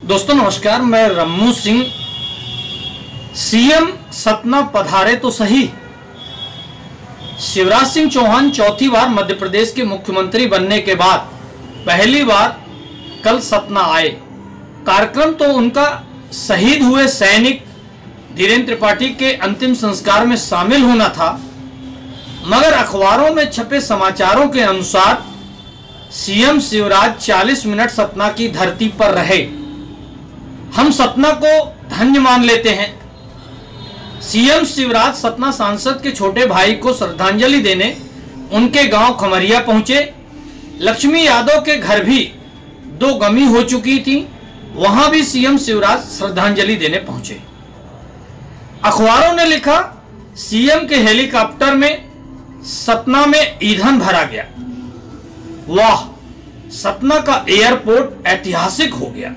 दोस्तों नमस्कार, मैं रम्मू सिंह। सीएम सतना पधारे तो सही। शिवराज सिंह चौहान चौथी बार मध्य प्रदेश के मुख्यमंत्री बनने के बाद पहली बार कल सतना आए। कार्यक्रम तो उनका शहीद हुए सैनिक धीरेन्द्र त्रिपाठी के अंतिम संस्कार में शामिल होना था, मगर अखबारों में छपे समाचारों के अनुसार सीएम शिवराज 40 मिनट सतना की धरती पर रहे। हम सतना को धन्य मान लेते हैं। सीएम शिवराज सतना सांसद के छोटे भाई को श्रद्धांजलि देने उनके गांव खमरिया पहुंचे। लक्ष्मी यादव के घर भी 2 गमी हो चुकी थी, वहां भी सीएम शिवराज श्रद्धांजलि देने पहुंचे। अखबारों ने लिखा, सीएम के हेलीकॉप्टर में सतना में ईंधन भरा गया। वाह, सतना का एयरपोर्ट ऐतिहासिक हो गया।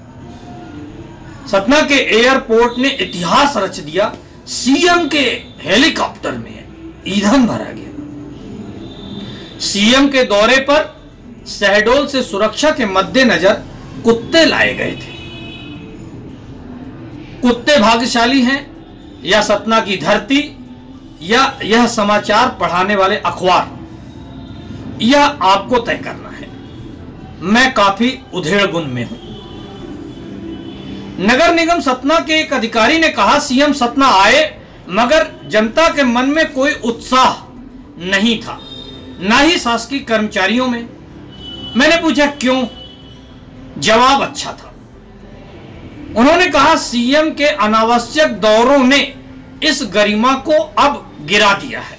सतना के एयरपोर्ट ने इतिहास रच दिया। सीएम के हेलीकॉप्टर में ईंधन भरा गया। सीएम के दौरे पर शहडोल से सुरक्षा के मद्देनजर कुत्ते लाए गए थे। कुत्ते भाग्यशाली हैं या सतना की धरती या यह समाचार पढ़ाने वाले अखबार, यह आपको तय करना है। मैं काफी उधेड़बुन में हूं। नगर निगम सतना के एक अधिकारी ने कहा, सीएम सतना आए मगर जनता के मन में कोई उत्साह नहीं था, ना ही शासकीय कर्मचारियों में। मैंने पूछा क्यों? जवाब अच्छा था। उन्होंने कहा, सीएम के अनावश्यक दौरों ने इस गरिमा को अब गिरा दिया है।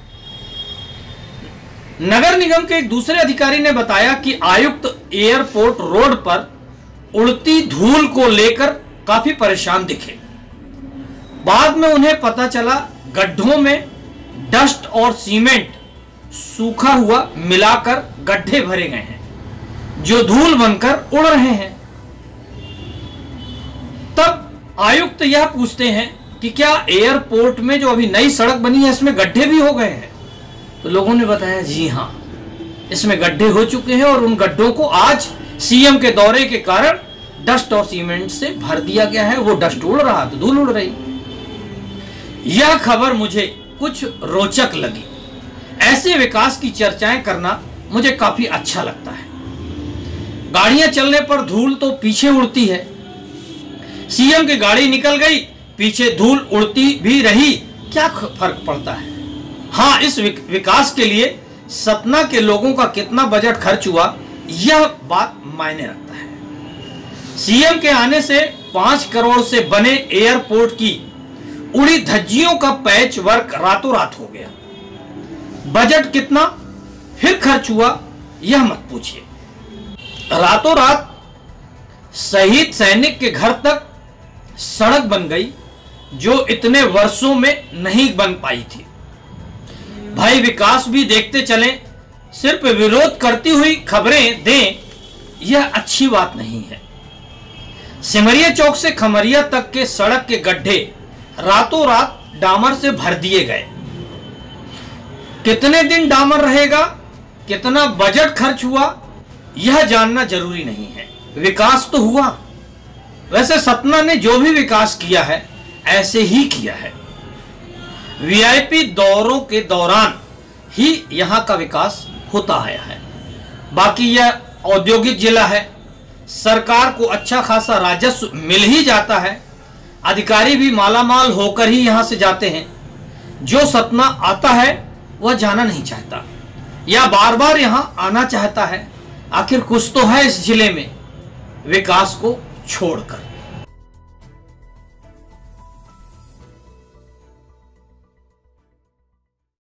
नगर निगम के एक दूसरे अधिकारी ने बताया कि आयुक्त एयरपोर्ट रोड पर उड़ती धूल को लेकर काफी परेशान दिखे। बाद में उन्हें पता चला गड्ढों में डस्ट और सीमेंट सूखा हुआ मिलाकर गड्ढे भरे गए हैं जो धूल बनकर उड़ रहे हैं। तब आयुक्त यह पूछते हैं कि क्या एयरपोर्ट में जो अभी नई सड़क बनी है इसमें गड्ढे भी हो गए हैं? तो लोगों ने बताया, जी हां, इसमें गड्ढे हो चुके हैं और उन गड्ढों को आज सीएम के दौरे के कारण डस्ट और सीमेंट से भर दिया गया है। वो डस्ट उड़ रहा तो धूल उड़ रही। यह खबर मुझे कुछ रोचक लगी। ऐसे विकास की चर्चाएं करना मुझे काफी अच्छा लगता है। गाड़ियां चलने पर धूल तो पीछे उड़ती है। सीएम की गाड़ी निकल गई, पीछे धूल उड़ती भी रही, क्या फर्क पड़ता है? हाँ, इस विकास के लिए सतना के लोगों का कितना बजट खर्च हुआ, यह बात मायने रखता है। सीएम के आने से 5 करोड़ से बने एयरपोर्ट की उड़ी धज्जियों का पैच वर्क रातों रात हो गया। बजट कितना फिर खर्च हुआ, यह मत पूछिए। रातों रात शहीद सैनिक के घर तक सड़क बन गई जो इतने वर्षों में नहीं बन पाई थी। भाई, विकास भी देखते चलें, सिर्फ विरोध करती हुई खबरें दें, यह अच्छी बात नहीं है। सिमरिया चौक से खमरिया तक के सड़क के गड्ढे रातों रात डामर से भर दिए गए। कितने दिन डामर रहेगा, कितना बजट खर्च हुआ, यह जानना जरूरी नहीं है। विकास तो हुआ। वैसे सतना ने जो भी विकास किया है ऐसे ही किया है। वीआईपी दौरों के दौरान ही यहां का विकास होता आया है। बाकी यह औद्योगिक जिला है, सरकार को अच्छा खासा राजस्व मिल ही जाता है। अधिकारी भी मालामाल होकर ही यहां से जाते हैं। जो सतना आता है वह जाना नहीं चाहता या बार बार यहां आना चाहता है। आखिर कुछ तो है इस जिले में विकास को छोड़कर।